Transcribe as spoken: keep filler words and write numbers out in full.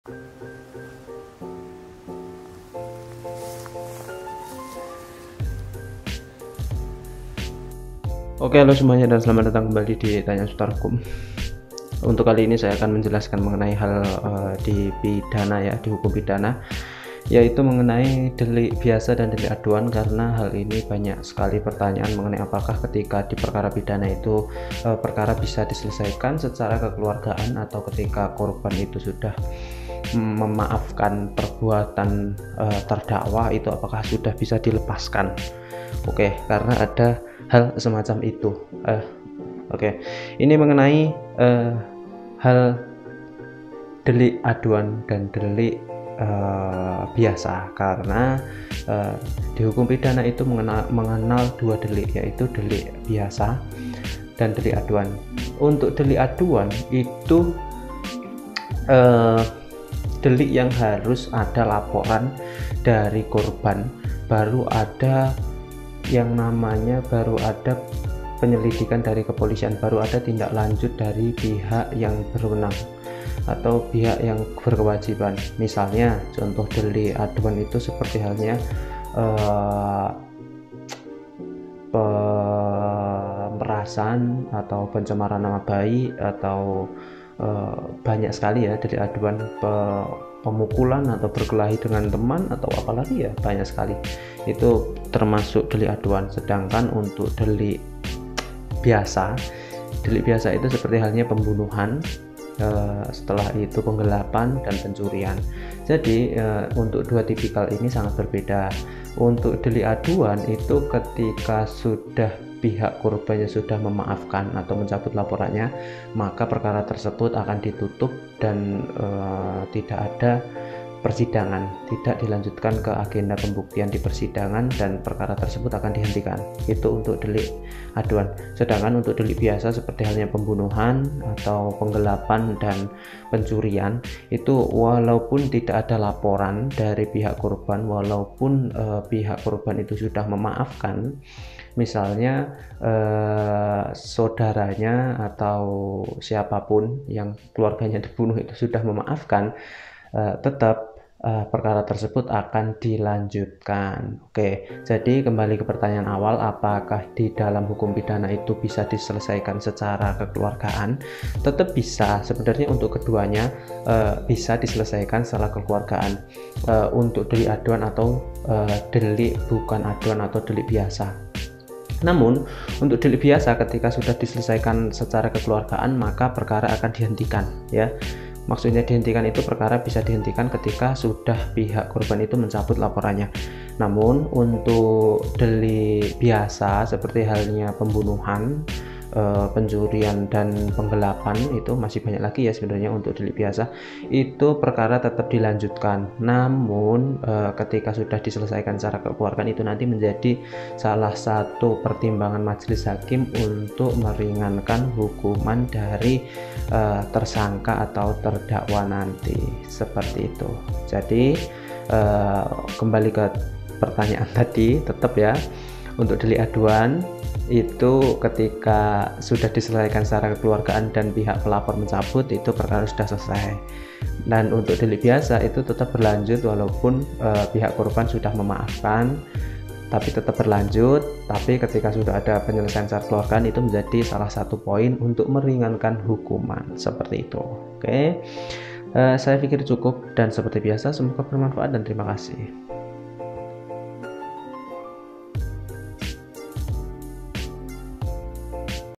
Oke, halo semuanya dan selamat datang kembali di Tanya Seputar Hukum. Untuk kali ini saya akan menjelaskan mengenai hal uh, di pidana ya, di hukum pidana, yaitu mengenai delik biasa dan delik aduan, karena hal ini banyak sekali pertanyaan mengenai apakah ketika di perkara pidana itu uh, perkara bisa diselesaikan secara kekeluargaan atau ketika korban itu sudah memaafkan perbuatan uh, terdakwa itu apakah sudah bisa dilepaskan. Oke, karena ada hal semacam itu. Uh, Oke, ini mengenai uh, hal delik aduan dan delik uh, biasa, karena uh, di hukum pidana itu mengenal, mengenal dua delik, yaitu delik biasa dan delik aduan. Untuk delik aduan itu uh, delik yang harus ada laporan dari korban, baru ada yang namanya baru ada penyelidikan dari kepolisian, baru ada tindak lanjut dari pihak yang berwenang atau pihak yang berkewajiban. Misalnya contoh delik aduan itu seperti halnya eh, pemerasan atau pencemaran nama baik, atau eh, banyak sekali ya delik aduan, pe pemukulan atau berkelahi dengan teman, atau apalagi ya banyak sekali, itu termasuk delik aduan. Sedangkan untuk delik biasa, delik biasa itu seperti halnya pembunuhan, eh, setelah itu penggelapan dan pencurian. Jadi eh, untuk dua tipikal ini sangat berbeda. Untuk delik aduan itu ketika sudah pihak korbannya sudah memaafkan atau mencabut laporannya, maka perkara tersebut akan ditutup dan eh, tidak ada persidangan, tidak dilanjutkan ke agenda pembuktian di persidangan, dan perkara tersebut akan dihentikan. Itu untuk delik aduan. Sedangkan untuk delik biasa seperti halnya pembunuhan atau penggelapan dan pencurian, itu walaupun tidak ada laporan dari pihak korban, walaupun eh, pihak korban itu sudah memaafkan, misalnya eh, saudaranya atau siapapun yang keluarganya dibunuh itu sudah memaafkan, eh, tetap Uh, perkara tersebut akan dilanjutkan. Oke, jadi kembali ke pertanyaan awal, apakah di dalam hukum pidana itu bisa diselesaikan secara kekeluargaan? Tetap bisa. Sebenarnya untuk keduanya uh, bisa diselesaikan secara kekeluargaan, uh, untuk delik aduan atau uh, delik bukan aduan atau delik biasa. Namun untuk delik biasa ketika sudah diselesaikan secara kekeluargaan, maka perkara akan dihentikan ya. Maksudnya dihentikan itu perkara bisa dihentikan ketika sudah pihak korban itu mencabut laporannya. Namun untuk delik biasa seperti halnya pembunuhan, eh, pencurian dan penggelapan, itu masih banyak lagi ya sebenarnya. Untuk delik biasa itu perkara tetap dilanjutkan. Namun eh, ketika sudah diselesaikan secara kekeluargaan, itu nanti menjadi salah satu pertimbangan majelis hakim untuk meringankan hukuman dari Uh, tersangka atau terdakwa nanti, seperti itu. Jadi uh, kembali ke pertanyaan tadi, tetap ya, untuk delik aduan itu ketika sudah diselesaikan secara kekeluargaan dan pihak pelapor mencabut, itu perkara sudah selesai. Dan untuk delik biasa itu tetap berlanjut walaupun uh, pihak korban sudah memaafkan, tapi tetap berlanjut. Tapi ketika sudah ada penyelesaian secara kekeluargaan, itu menjadi salah satu poin untuk meringankan hukuman, seperti itu. Oke, uh, saya pikir cukup, dan seperti biasa semoga bermanfaat dan terima kasih.